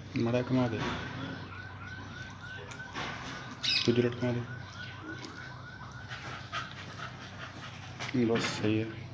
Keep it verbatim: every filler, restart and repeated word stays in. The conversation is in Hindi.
मड़ा घुमा दे, तुझे लटका दे, बस सही है।